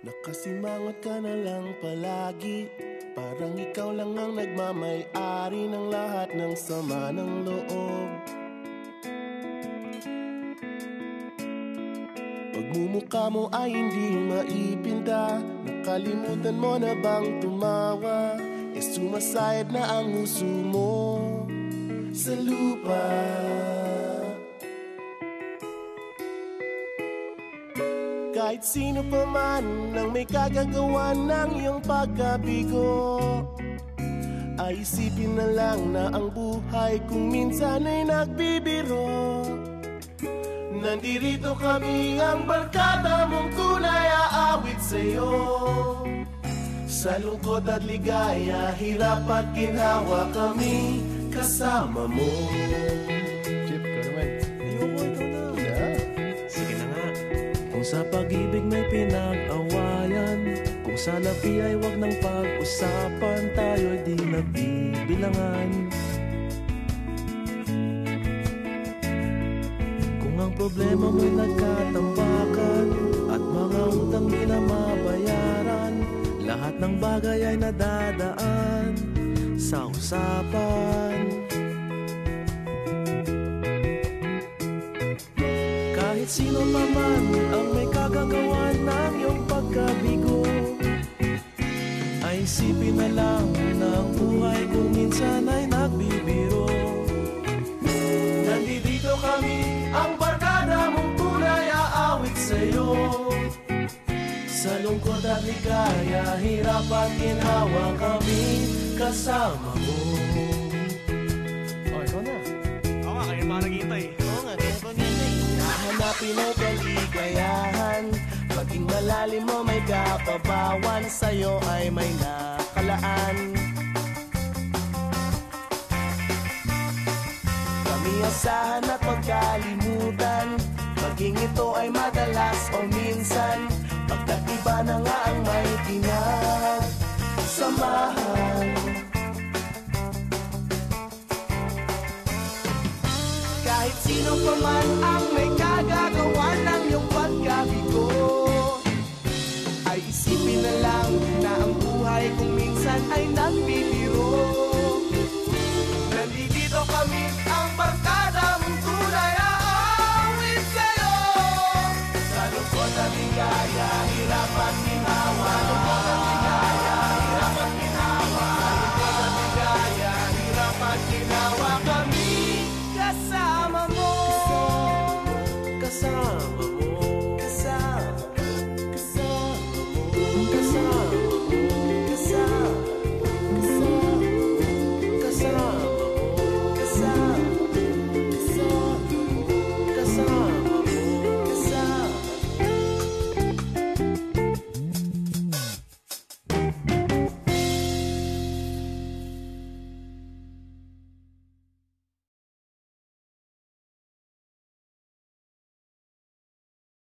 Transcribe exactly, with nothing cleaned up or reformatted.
Nakasimangot ka na lang palagi, parang ikaw lang ang nagmamay-ari ng lahat ng sama ng loob. Pagmumukha mo ay hindi maipinta, nakalimutan mo na bang tumawa? E sumasayad na ang huso mo sa lupa. Kahit sino pa man ang may kagagawa ng iyong pagkabigo, ay isipin na lang na ang buhay kung minsan ay nagbibiro. Nandirito kami ang barkada mong tunay aawit sa'yo. Sa lungkot at ligaya, hirap at ginhawa kami kasama mo. Chip, ka naman. Ayoko, ito na. Yeah. Sige na nga. Kung sa pag-ibig may pinag-awayan, kung sa labi ay wag ng pag-usapan, tayo'y di nagbibilangan. Kung ang problema mo'y nagkatambakan at mga utang di na mabayaran, lahat ng bagay ay nadadaan sa usapan. Kahit sino pa man ang may kagagawa ng iyong pagkabigo, ay isipin na lang na ang buhay kung minsan ay nagbibiro. Nandito kami, ang barkada mong tunay aawit sa'yo. Sa lungkot at ligaya, hirap at ginhawa kami kasama mo. Oh, ikaw na. Oo nga, kayo mga naghihintay. Oo nga, kaya pa nilay. Hahanapin ay kaligayahan, maging malalim mo may kapabawan, sa'yo ay may nakalaan. Kami asahan at pagkalimutan, maging ito ay madalas o minsan, pagkat iba na nga ang may tinapos.